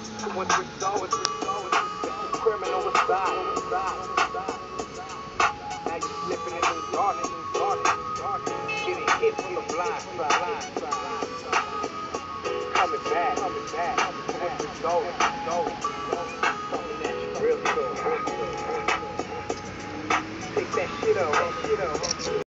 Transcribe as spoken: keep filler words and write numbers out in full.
What's the soul? It's the criminal aside. Now you slipping in the dark, dark, dark. Getting hit from the blind side. Coming back, coming back. What's the soul? Coming at you real soon. Take that shit up, shit up.